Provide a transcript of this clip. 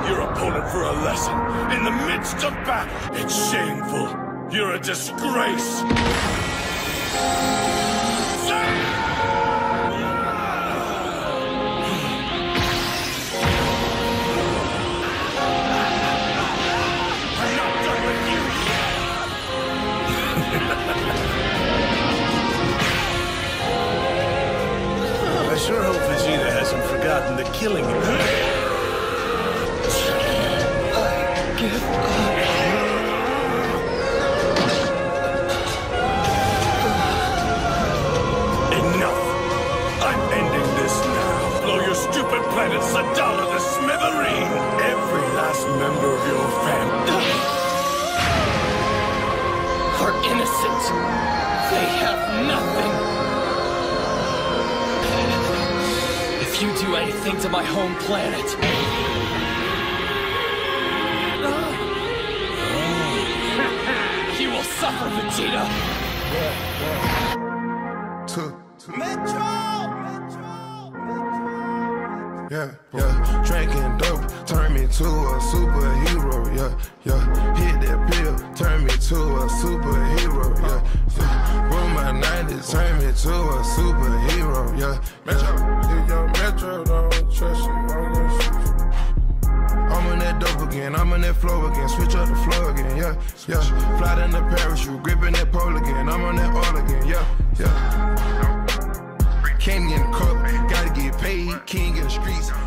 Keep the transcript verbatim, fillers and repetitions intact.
your opponent for a lesson in the midst of battle. It's shameful. You're a disgrace. I'm not done with you yet. I sure hope Vegeta hasn't forgotten the killing of him. I give up. Stupid planet Sadala the Smithereen! Every last member of your family are innocent. They have nothing. If you do anything to my home planet, you will suffer, Vegeta. To Metro! Yeah, yeah, drinking dope, turn me to a superhero, yeah, yeah, hit that pill, turn me to a superhero, yeah, yeah, with my nineties, turn me to a superhero, yeah, Metro, if your Metro don't trust you, I'm gonna shoot you. I'm on that dope again, I'm on that flow again, switch up the flow again, yeah, yeah, fly down the parachute, gripping that pole again, I'm on that all again, yeah, yeah. King in the cup, gotta get paid, king in the streets.